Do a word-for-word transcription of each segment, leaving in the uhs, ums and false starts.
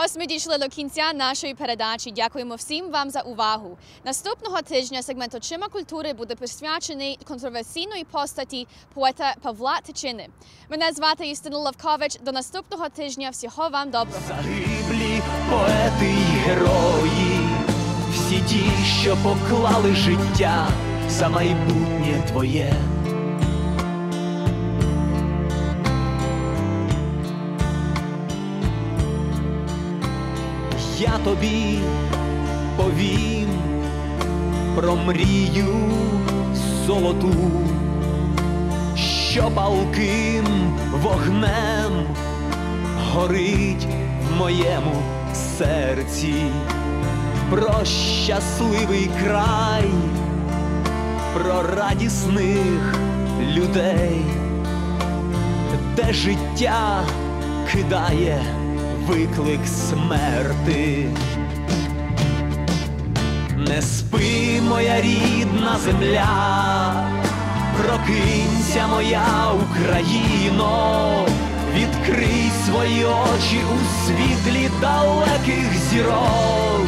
Ось ми дійшли до кінця нашої передачі. Дякуємо всім вам за увагу. Наступного тижня сегмент «Очима культури» буде присвячений контроверсійної постаті поета Павла Тичини. Мене звати Юстина Лавкович. До наступного тижня. Всього вам доброго. Загиблі поети й герої, всі ті, що поклали життя за майбутнє твоє. Я тобі повім про мрію золоту, що палким вогнем горить в моєму серці, про щасливий край, про радісних людей, де життя кидає виклик смерти. Не спи, моя рідна земля, прокинься, моя Україно, відкрий свої очі у світлі далеких зірок.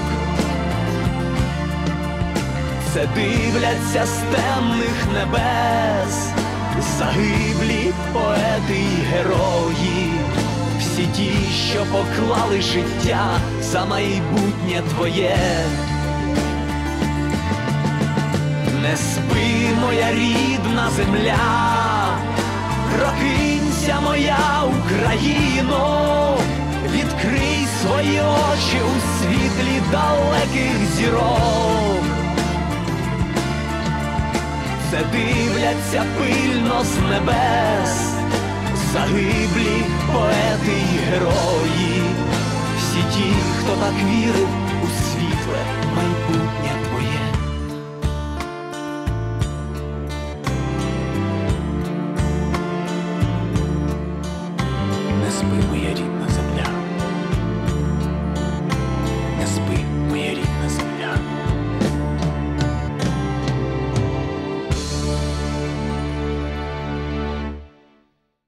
Це дивляться з темних небес загиблі поети й герої, всі ті, що поклали життя за майбутнє твоє. Не спи, моя рідна земля, прокинься, моя Україно, відкрий свої очі у світлі далеких зірок. Це дивляться пильно з небес загиблі поети й герої, всі ті, хто так вірив у світле майбутнє твоє. Не спи, моя рідна.